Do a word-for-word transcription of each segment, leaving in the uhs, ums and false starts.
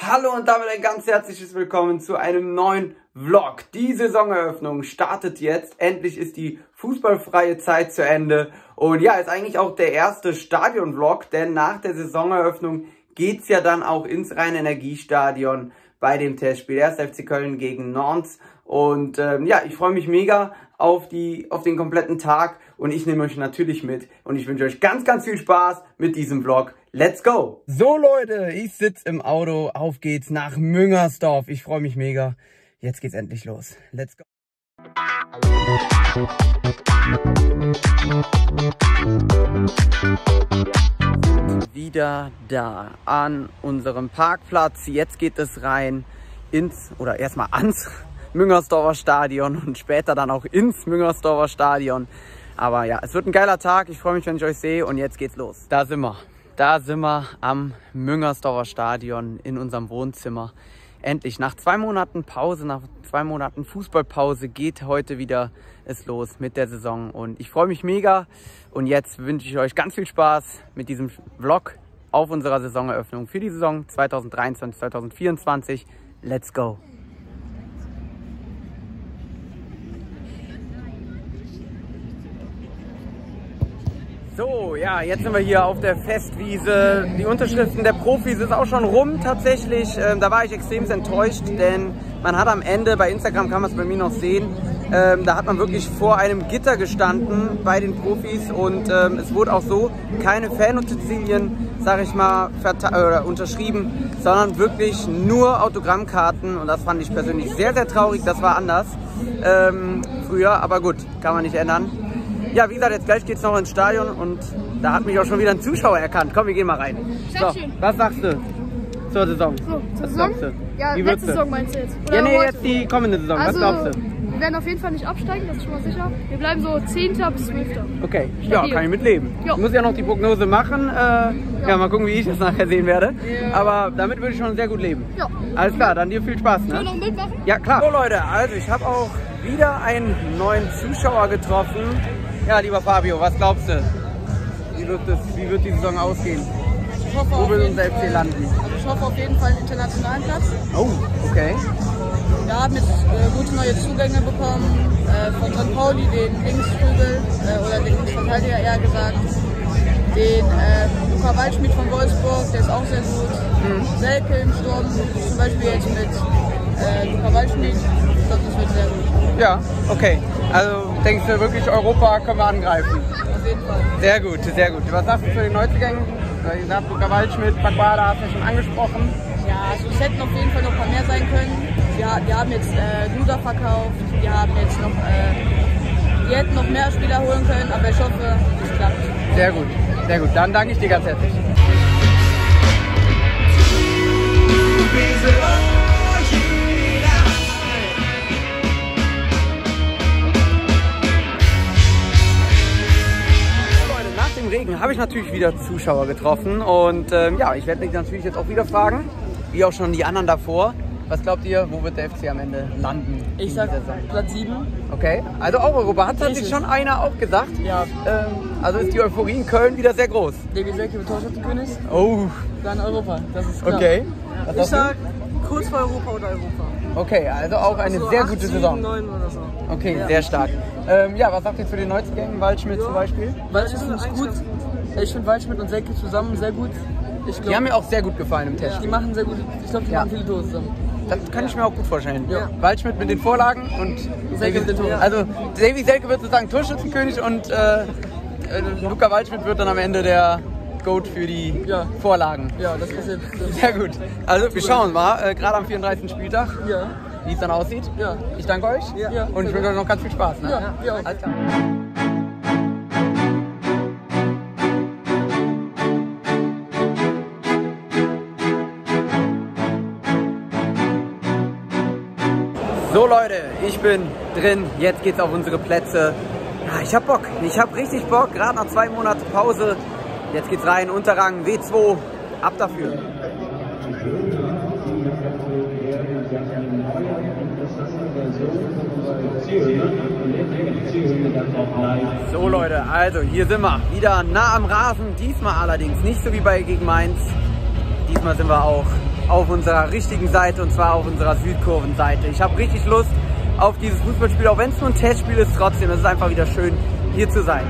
Hallo und damit ein ganz herzliches Willkommen zu einem neuen Vlog. Die Saisoneröffnung startet jetzt. Endlich ist die fußballfreie Zeit zu Ende. Und ja, ist eigentlich auch der erste Stadion-Vlog, denn nach der Saisoneröffnung geht's ja dann auch ins Rhein-Energiestadion bei dem Testspiel erster F C Köln gegen Nantes. Und ähm, ja, ich freue mich mega auf, die, auf den kompletten Tag und ich nehme euch natürlich mit. Und ich wünsche euch ganz, ganz viel Spaß mit diesem Vlog. Let's go! So Leute, ich sitze im Auto, auf geht's nach Müngersdorf. Ich freue mich mega. Jetzt geht's endlich los. Let's go! Wieder da an unserem Parkplatz. Jetzt geht es rein ins, oder erstmal ans Müngersdorfer Stadion und später dann auch ins Müngersdorfer Stadion. Aber ja, es wird ein geiler Tag. Ich freue mich, wenn ich euch sehe und jetzt geht's los. Da sind wir. Da sind wir am Müngersdorfer Stadion in unserem Wohnzimmer. Endlich, nach zwei Monaten Pause, nach zwei Monaten Fußballpause geht heute wieder es los mit der Saison. Und ich freue mich mega und jetzt wünsche ich euch ganz viel Spaß mit diesem Vlog auf unserer Saisoneröffnung für die Saison zweitausenddreiundzwanzig zweitausendvierundzwanzig. Let's go! So, ja, jetzt sind wir hier auf der Festwiese. Die Unterschriften der Profis ist auch schon rum tatsächlich. Ähm, da war ich extrem enttäuscht, denn man hat am Ende, bei Instagram kann man es bei mir noch sehen, ähm, da hat man wirklich vor einem Gitter gestanden bei den Profis und ähm, es wurde auch so keine Fanutensilien, sag ich mal, oder unterschrieben, sondern wirklich nur Autogrammkarten und das fand ich persönlich sehr, sehr traurig. Das war anders ähm, früher, aber gut, kann man nicht ändern. Ja, wie gesagt, jetzt gleich geht es noch ins Stadion und da hat mich auch schon wieder ein Zuschauer erkannt. Komm, wir gehen mal rein. So, was sagst du zur Saison? So, zur was Saison? Sagst du? Ja, wie letzte Saison meinst du jetzt? Oder ja, nee, jetzt die kommende Saison. Also, was glaubst du? Wir werden auf jeden Fall nicht absteigen, das ist schon mal sicher. Wir bleiben so zehnter bis zwölfter Okay, ja, kann ich mitleben. Ich muss ja noch die Prognose machen. Äh, ja. ja, mal gucken, wie ich das nachher sehen werde. Ja. Aber damit würde ich schon sehr gut leben. Ja. Alles klar, dann dir viel Spaß. Ne? Sollen wir noch ein Bild machen? Ja, klar. So Leute, also ich habe auch wieder einen neuen Zuschauer getroffen. Ja, lieber Fabio, was glaubst du? Wie wird, das, wie wird die Saison ausgehen? Ich hoffe, Wo will unser F C landen? Also ich hoffe auf jeden Fall einen internationalen Platz. Oh, okay. Wir haben jetzt äh, gute neue Zugänge bekommen. Äh, von Sankt Pauli, den Linksflügel, äh, oder den Linksverteidiger eher gesagt. Den äh, Luca Waldschmidt von Wolfsburg, der ist auch sehr gut. Mhm. Selke im Sturm, zum Beispiel jetzt mit äh, Luca Waldschmidt. Ich glaube, das wird sehr gut. Ja, okay. Also denkst du wirklich, Europa können wir angreifen? Auf jeden Fall. Sehr gut, sehr gut. Was sagst du zu den Neuzugängen? Wie gesagt, Luca Waldschmidt, Paquada hast du schon angesprochen. Ja, also es hätten auf jeden Fall noch ein paar mehr sein können. Wir, wir haben jetzt äh, Duda verkauft, wir haben jetzt noch, äh, wir hätten noch mehr Spieler holen können, aber ich hoffe, es klappt. Sehr gut, sehr gut. Dann danke ich dir ganz herzlich. Regen habe ich natürlich wieder Zuschauer getroffen und ähm, ja, ich werde mich natürlich jetzt auch wieder fragen, wie auch schon die anderen davor. Was glaubt ihr, wo wird der F C am Ende landen? Ich sag Platz sieben. Okay, also auch Europa. Hat sich schon einer auch gesagt? Ja. Ähm, also ist die Euphorie in Köln wieder sehr groß. Davy Selke wird Torschützenkönig. Oh. Dann Europa, das ist klar. Okay. Ja. Ich sag kurz vor Europa oder Europa. Okay, also auch eine also sehr acht, gute Saison. neun oder so. Okay, ja. Sehr stark. Ähm, ja, was sagt ihr zu den Neuzugängen? Waldschmidt ja. zum Beispiel? Waldschmidt ist gut. Ich finde Waldschmidt und Selke zusammen sehr gut. Ich glaub, die haben mir auch sehr gut gefallen im Test. Die machen sehr gut. Ich glaube, die ja. machen viele Tore zusammen. Das kann ich mir auch gut vorstellen. Ja. Waldschmidt mit den Vorlagen und Selke mit den Toren. Also Davy Selke wird sozusagen Torschützenkönig und äh, äh, Luca Waldschmidt wird dann am Ende der Goat für die ja. Vorlagen. Ja, das ist jetzt. Sehr gut. Also wir schauen mal, äh, gerade am vierunddreißigsten Spieltag, ja. wie es dann aussieht. Ja. Ich danke euch ja. und ich wünsche euch noch ganz viel Spaß. Ne? Ja, ja. Alles klar. So Leute, ich bin drin, jetzt geht's auf unsere Plätze. Ja, ich hab Bock, ich hab richtig Bock, gerade nach zwei Monaten Pause. Jetzt geht's rein, Unterrang W zwei, ab dafür. So Leute, also hier sind wir wieder nah am Rasen, diesmal allerdings nicht so wie bei gegen Mainz. Diesmal sind wir auch auf unserer richtigen Seite, und zwar auf unserer Südkurvenseite. Ich habe richtig Lust auf dieses Fußballspiel, auch wenn es nur ein Testspiel ist, trotzdem. Es ist einfach wieder schön, hier zu sein.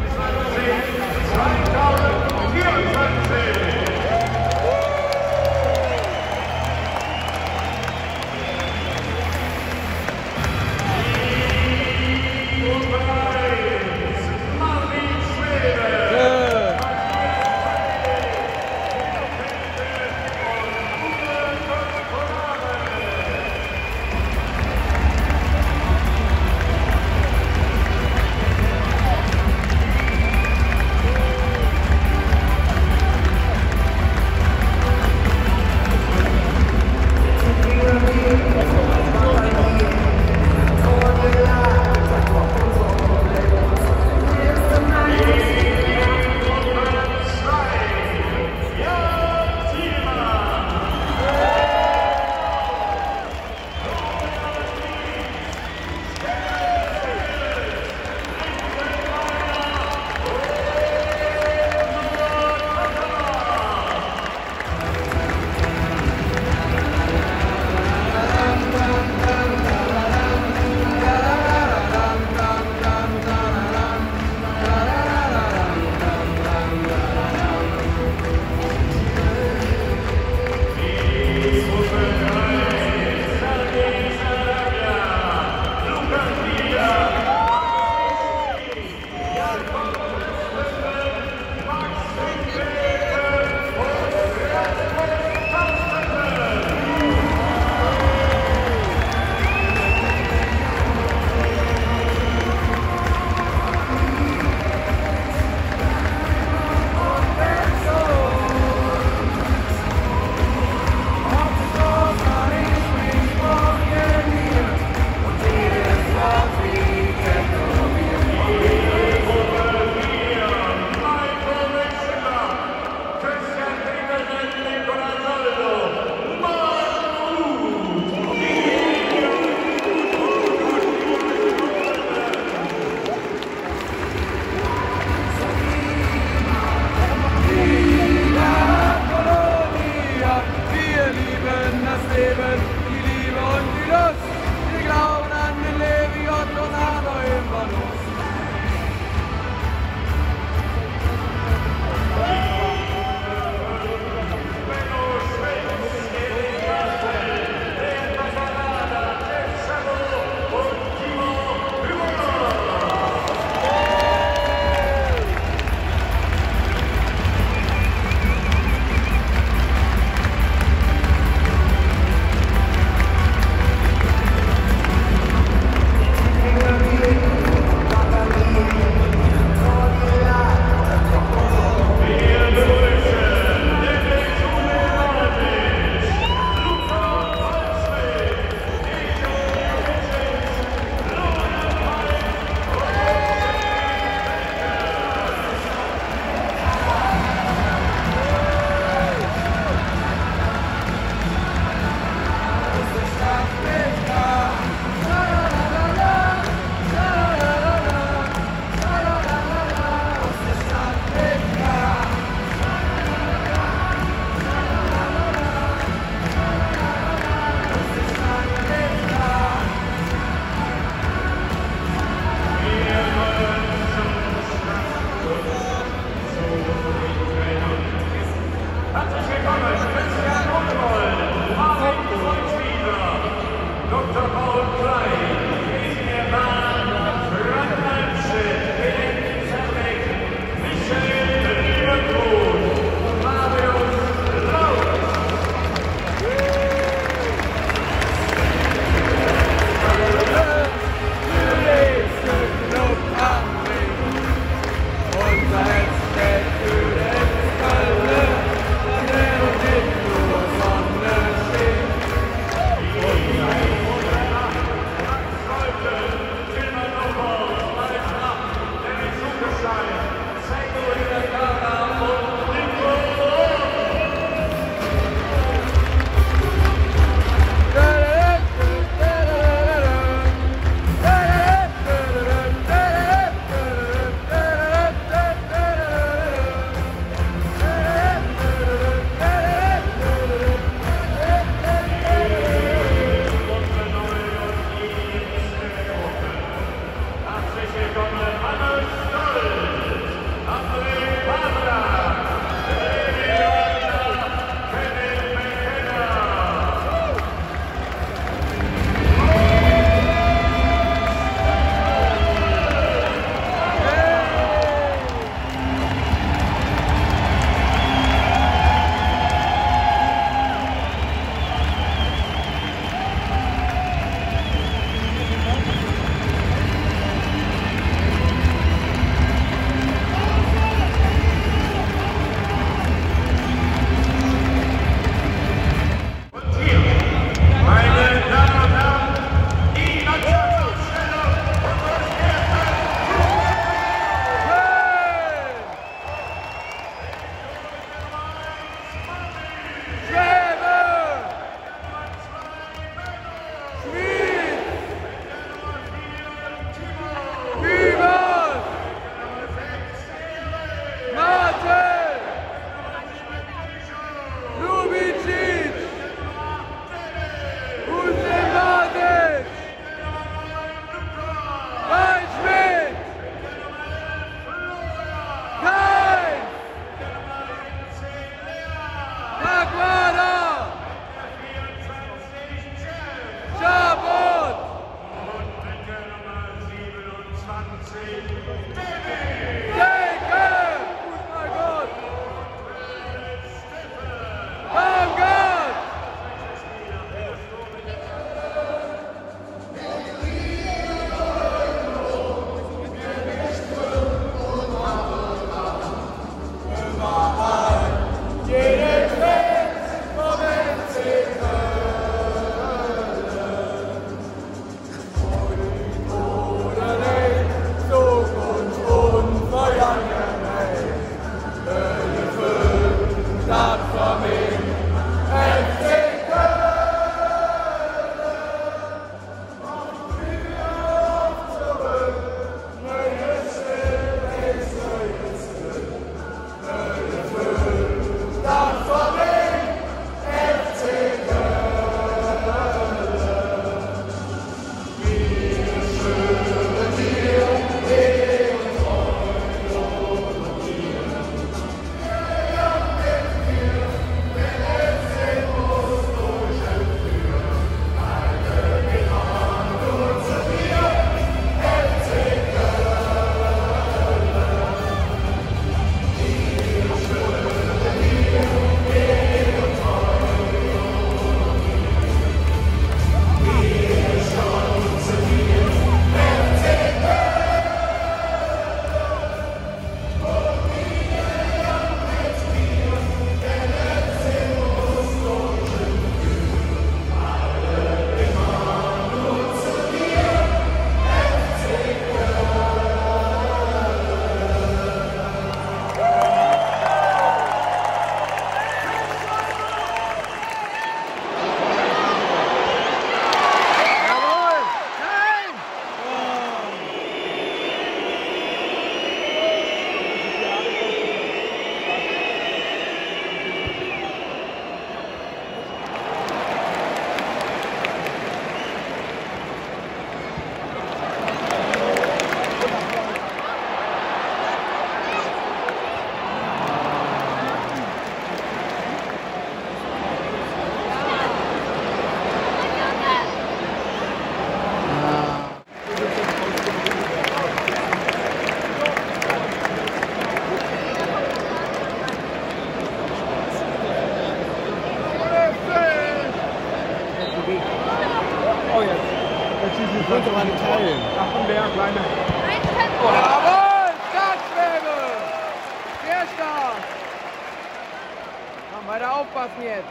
könnte man teilen. Achtenberg, kleine. Jawohl, Startschwebe! Sehr stark! Komm, weiter aufpassen jetzt.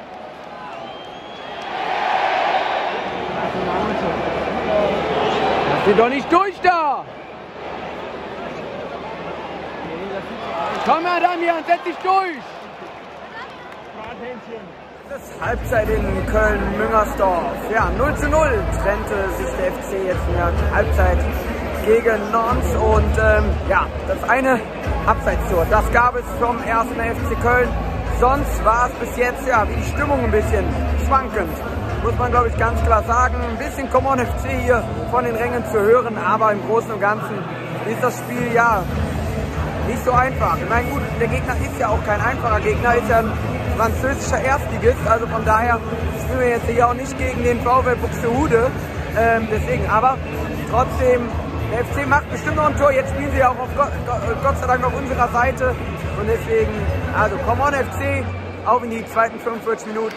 Lass sie doch nicht durch da! Komm mal, Damian, setz dich durch! Das ist Halbzeit in Köln-Müngersdorf. Ja, null zu null trennte sich der F C jetzt in der Halbzeit gegen Nantes. Und ähm, ja, das eine Abseitstor, das gab es vom ersten F C Köln. Sonst war es bis jetzt, ja, wie die Stimmung ein bisschen schwankend. Muss man, glaube ich, ganz klar sagen. Ein bisschen Come on F C hier von den Rängen zu hören, aber im Großen und Ganzen ist das Spiel ja nicht so einfach. Ich meine, gut, der Gegner ist ja auch kein einfacher Gegner, ist ja ein französischer Erstligist, also von daher spielen wir jetzt hier auch nicht gegen den VfL Buxtehude, ähm, deswegen, aber trotzdem, der F C macht bestimmt noch ein Tor, jetzt spielen sie auch auf Gott, Gott sei Dank auf unserer Seite und deswegen, also come on F C, auf in die zweiten fünfundvierzig Minuten.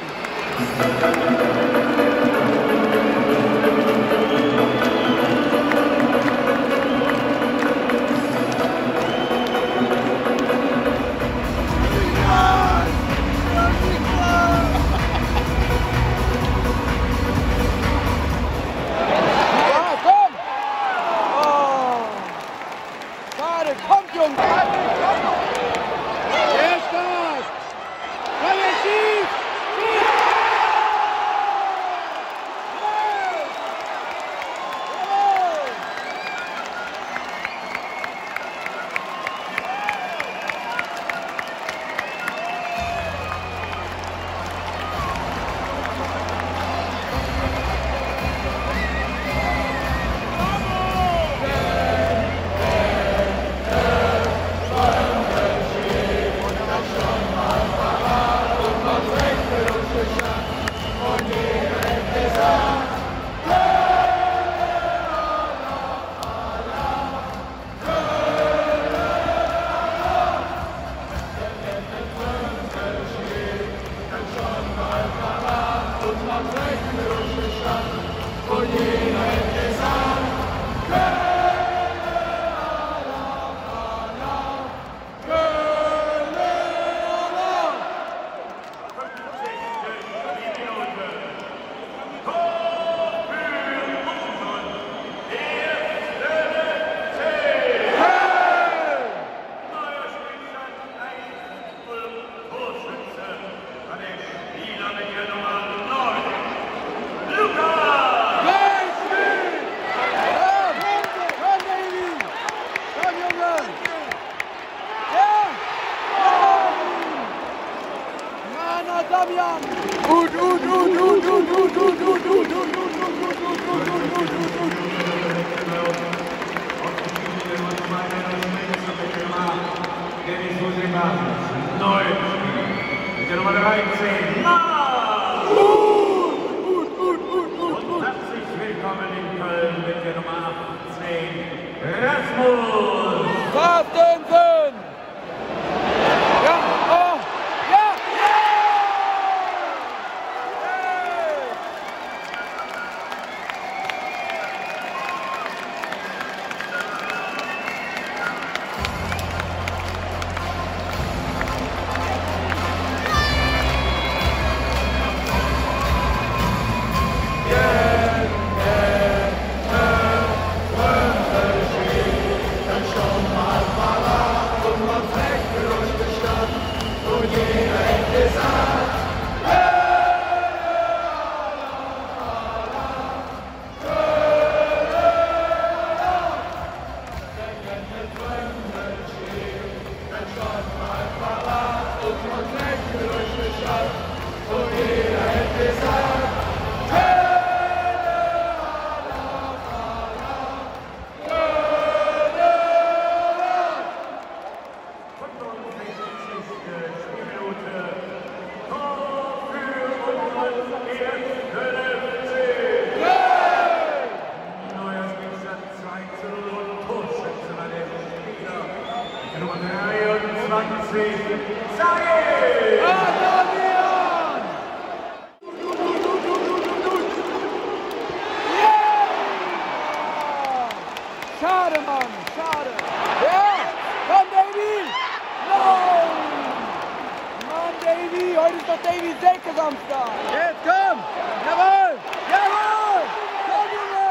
Samstag. Jetzt komm! Jawohl! Jawohl! Komm, Junge!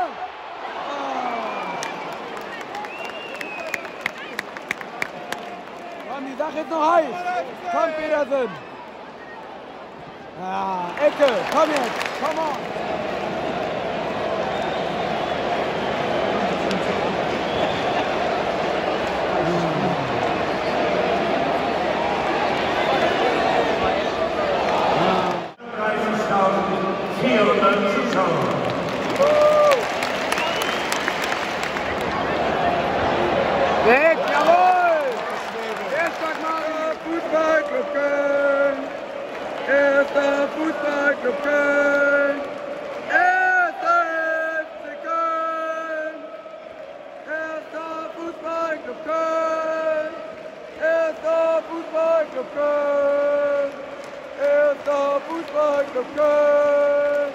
Oh. Komm, die Sache ist noch heiß. Komm, Petersen. Ja, Ecke. Komm jetzt. Komm on. Weg, jawohl! Erster Fußballclub Köln! Erster Fußballclub Köln! Erster F C Köln! Erster Fußballclub Köln! Erster Fußballclub Köln! Erster Fußballclub Köln!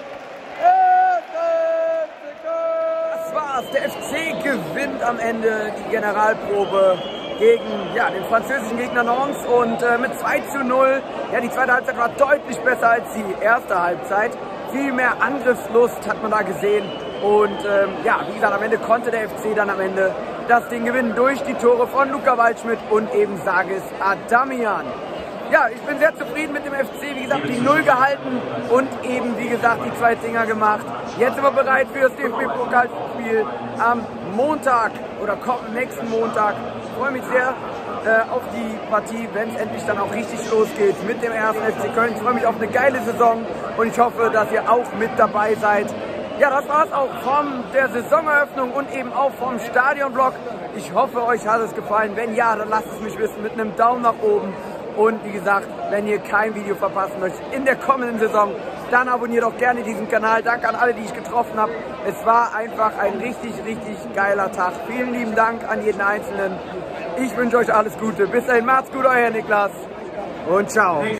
Das war's, der F C gewinnt am Ende die Generalprobe gegen ja, den französischen Gegner Nantes und äh, mit zwei zu null. Ja, die zweite Halbzeit war deutlich besser als die erste Halbzeit. Viel mehr Angriffslust hat man da gesehen und ähm, ja, wie gesagt, am Ende konnte der F C dann am Ende das Ding gewinnen durch die Tore von Luca Waldschmidt und eben Sargis Adamian. Ja, ich bin sehr zufrieden mit dem F C, wie gesagt, die Null gehalten und eben, wie gesagt, die zwei Dinger gemacht. Jetzt sind wir bereit für das D F B-Pokalspiel am Montag oder kommenden nächsten Montag. Ich freue mich sehr äh, auf die Partie, wenn es endlich dann auch richtig losgeht mit dem ersten F C Köln. Ich freue mich auf eine geile Saison und ich hoffe, dass ihr auch mit dabei seid. Ja, das war es auch von der Saisoneröffnung und eben auch vom Stadionvlog. Ich hoffe, euch hat es gefallen. Wenn ja, dann lasst es mich wissen mit einem Daumen nach oben. Und wie gesagt, wenn ihr kein Video verpassen möchtet in der kommenden Saison, dann abonniert auch gerne diesen Kanal. Danke an alle, die ich getroffen habe. Es war einfach ein richtig, richtig geiler Tag. Vielen lieben Dank an jeden Einzelnen. Ich wünsche euch alles Gute. Bis dahin, macht's gut, euer Niklas und ciao.